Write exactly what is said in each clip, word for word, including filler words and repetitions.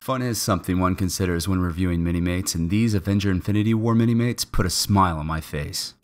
Fun is something one considers when reviewing Minimates, and these Avengers Infinity War Minimates put a smile on my face.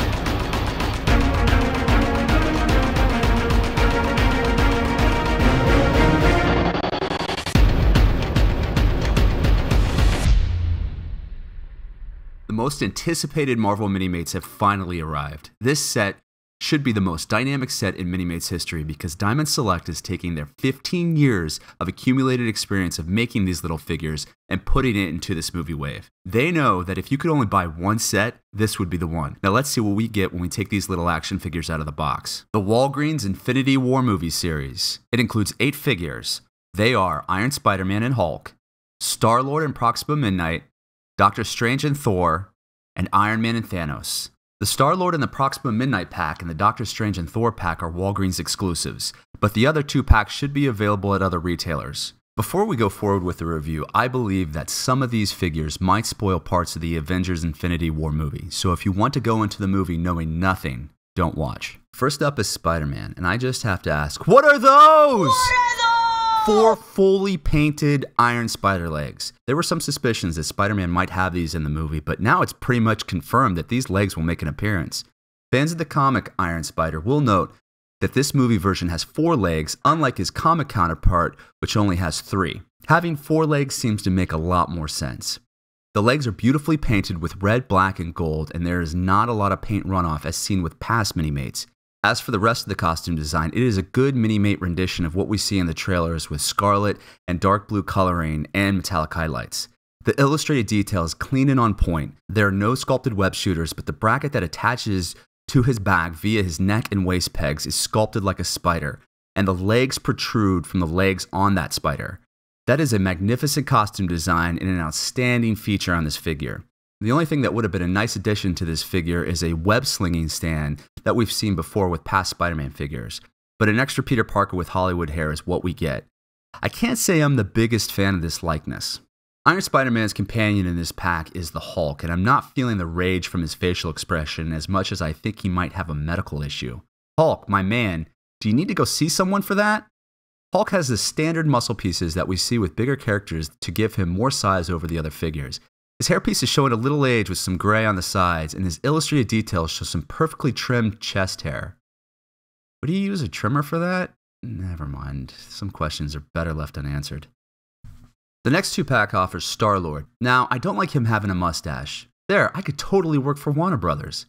The most anticipated Marvel Minimates have finally arrived. This set should be the most dynamic set in Minimates history because Diamond Select is taking their fifteen years of accumulated experience of making these little figures and putting it into this movie wave. They know that if you could only buy one set, this would be the one. Now let's see what we get when we take these little action figures out of the box. The Walgreens Infinity War movie series. It includes eight figures. They are Iron Spider-Man and Hulk, Star-Lord and Proxima Midnight, Doctor Strange and Thor, and Iron Man and Thanos. The Star-Lord and the Proxima Midnight pack and the Doctor Strange and Thor pack are Walgreens exclusives, but the other two packs should be available at other retailers. Before we go forward with the review, I believe that some of these figures might spoil parts of the Avengers Infinity War movie, so if you want to go into the movie knowing nothing, don't watch. First up is Spider-Man, and I just have to ask, what are those? What are those? Four fully painted Iron Spider legs. There were some suspicions that Spider-Man might have these in the movie, but now it's pretty much confirmed that these legs will make an appearance. Fans of the comic Iron Spider will note that this movie version has four legs, unlike his comic counterpart, which only has three. Having four legs seems to make a lot more sense. The legs are beautifully painted with red, black, and gold, and there is not a lot of paint runoff as seen with past Minimates. As for the rest of the costume design, it is a good Minimate rendition of what we see in the trailers with scarlet and dark blue coloring and metallic highlights. The illustrated detail is clean and on point. There are no sculpted web shooters, but the bracket that attaches to his back via his neck and waist pegs is sculpted like a spider, and the legs protrude from the legs on that spider. That is a magnificent costume design and an outstanding feature on this figure. The only thing that would have been a nice addition to this figure is a web-slinging stand that we've seen before with past Spider-Man figures, but an extra Peter Parker with Hollywood hair is what we get. I can't say I'm the biggest fan of this likeness. Iron Spider-Man's companion in this pack is the Hulk, and I'm not feeling the rage from his facial expression as much as I think he might have a medical issue. Hulk, my man, do you need to go see someone for that? Hulk has the standard muscle pieces that we see with bigger characters to give him more size over the other figures. His hairpiece is showing a little age with some gray on the sides, and his illustrated details show some perfectly trimmed chest hair. Would he use a trimmer for that? Never mind. Some questions are better left unanswered. The next two pack offers Star-Lord. Now, I don't like him having a mustache. There, I could totally work for Warner Brothers.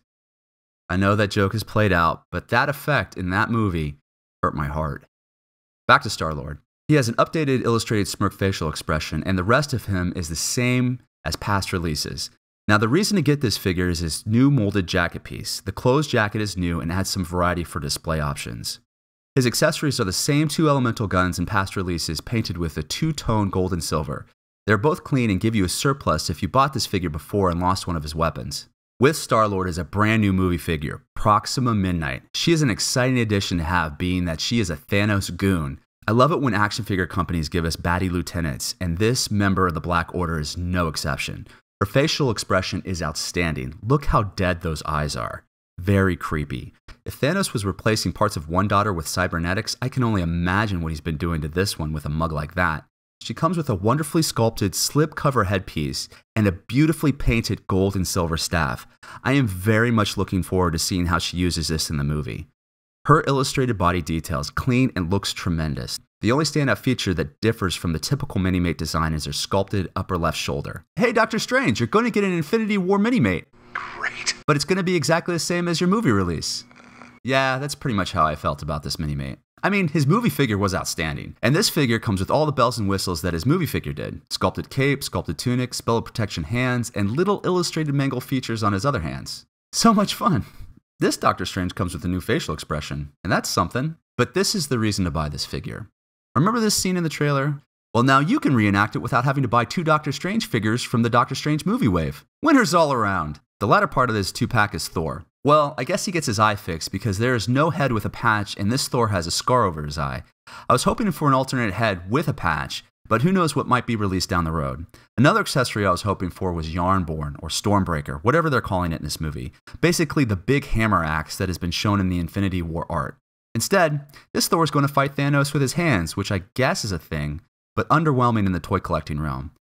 I know that joke is played out, but that effect in that movie hurt my heart. Back to Star-Lord. He has an updated illustrated smirk facial expression, and the rest of him is the same as past releases. Now the reason to get this figure is his new molded jacket piece. The closed jacket is new and adds some variety for display options. His accessories are the same two elemental guns in past releases painted with a two-tone gold and silver. They're both clean and give you a surplus if you bought this figure before and lost one of his weapons. With Star-Lord is a brand new movie figure, Proxima Midnight. She is an exciting addition to have, being that she is a Thanos goon. I love it when action figure companies give us baddie lieutenants, and this member of the Black Order is no exception. Her facial expression is outstanding. Look how dead those eyes are. Very creepy. If Thanos was replacing parts of one daughter with cybernetics, I can only imagine what he's been doing to this one with a mug like that. She comes with a wonderfully sculpted slipcover headpiece and a beautifully painted gold and silver staff. I am very much looking forward to seeing how she uses this in the movie. Her illustrated body detail is clean and looks tremendous. The only standout feature that differs from the typical Minimate design is her sculpted upper left shoulder. Hey, Doctor Strange, you're going to get an Infinity War Minimate. Great. But it's going to be exactly the same as your movie release. Yeah, that's pretty much how I felt about this Minimate. I mean, his movie figure was outstanding, and this figure comes with all the bells and whistles that his movie figure did. Sculpted cape, sculpted tunic, spell protection hands, and little illustrated mangle features on his other hands. So much fun. This Doctor Strange comes with a new facial expression, and that's something. But this is the reason to buy this figure. Remember this scene in the trailer? Well, now you can reenact it without having to buy two Doctor Strange figures from the Doctor Strange movie wave. Winners all around. The latter part of this two-pack is Thor. Well, I guess he gets his eye fixed because there is no head with a patch, and this Thor has a scar over his eye. I was hoping for an alternate head with a patch, but who knows what might be released down the road. Another accessory I was hoping for was Yarnborn, or Stormbreaker, whatever they're calling it in this movie. Basically the big hammer axe that has been shown in the Infinity War art. Instead, this Thor is going to fight Thanos with his hands, which I guess is a thing, but underwhelming in the toy collecting realm.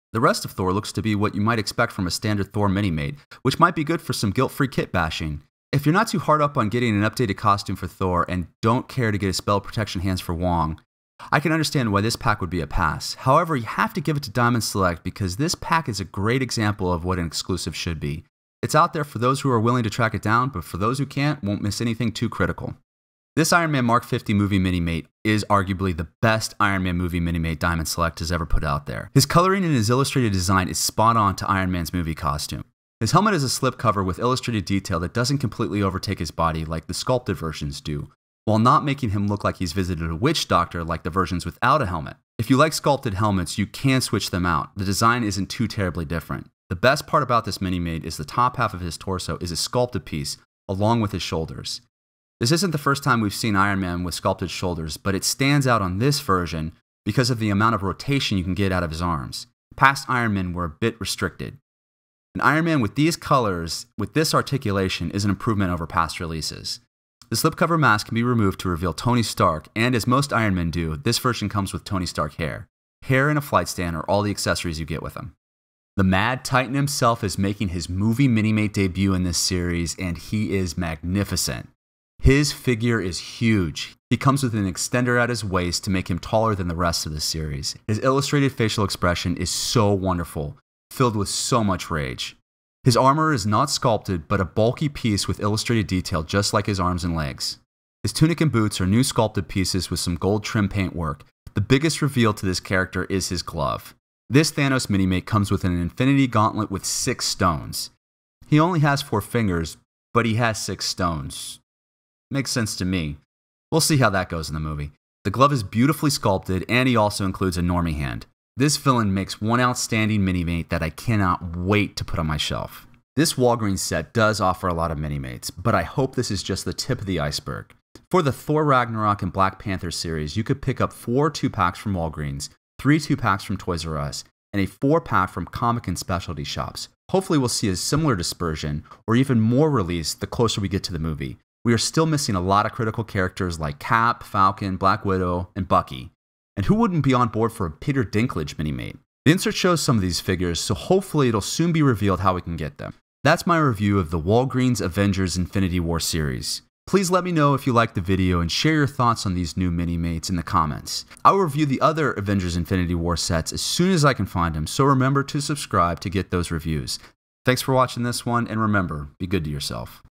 The rest of Thor looks to be what you might expect from a standard Thor mini-mate, which might be good for some guilt-free kit bashing. If you're not too hard up on getting an updated costume for Thor and don't care to get a spell protection hands for Wong, I can understand why this pack would be a pass. However, you have to give it to Diamond Select because this pack is a great example of what an exclusive should be. It's out there for those who are willing to track it down, but for those who can't, won't miss anything too critical. This Iron Man Mark fifty movie mini-mate is arguably the best Iron Man movie mini-mate Diamond Select has ever put out there. His coloring and his illustrated design is spot on to Iron Man's movie costume. His helmet is a slipcover with illustrated detail that doesn't completely overtake his body like the sculpted versions do, while not making him look like he's visited a witch doctor like the versions without a helmet. If you like sculpted helmets, you can switch them out. The design isn't too terribly different. The best part about this mini-mate is the top half of his torso is a sculpted piece, along with his shoulders. This isn't the first time we've seen Iron Man with sculpted shoulders, but it stands out on this version because of the amount of rotation you can get out of his arms. Past Iron Man were a bit restricted. An Iron Man with these colors, with this articulation, is an improvement over past releases. The slipcover mask can be removed to reveal Tony Stark, and as most Iron Men do, this version comes with Tony Stark hair. Hair and a flight stand are all the accessories you get with him. The Mad Titan himself is making his movie mini-mate debut in this series, and he is magnificent. His figure is huge. He comes with an extender at his waist to make him taller than the rest of the series. His illustrated facial expression is so wonderful, filled with so much rage. His armor is not sculpted, but a bulky piece with illustrated detail just like his arms and legs. His tunic and boots are new sculpted pieces with some gold trim paintwork. The biggest reveal to this character is his glove. This Thanos mini-mate comes with an infinity gauntlet with six stones. He only has four fingers, but he has six stones. Makes sense to me. We'll see how that goes in the movie. The glove is beautifully sculpted, and he also includes a normie hand. This villain makes one outstanding mini-mate that I cannot wait to put on my shelf. This Walgreens set does offer a lot of mini-mates, but I hope this is just the tip of the iceberg. For the Thor Ragnarok and Black Panther series, you could pick up four two-packs from Walgreens, three two-packs from Toys R Us, and a four-pack from comic and specialty shops. Hopefully we'll see a similar dispersion, or even more release the closer we get to the movie. We are still missing a lot of critical characters like Cap, Falcon, Black Widow, and Bucky. And who wouldn't be on board for a Peter Dinklage mini-mate? The insert shows some of these figures, so hopefully it'll soon be revealed how we can get them. That's my review of the Walgreens Avengers Infinity War series. Please let me know if you liked the video and share your thoughts on these new mini-mates in the comments. I will review the other Avengers Infinity War sets as soon as I can find them, so remember to subscribe to get those reviews. Thanks for watching this one, and remember, be good to yourself.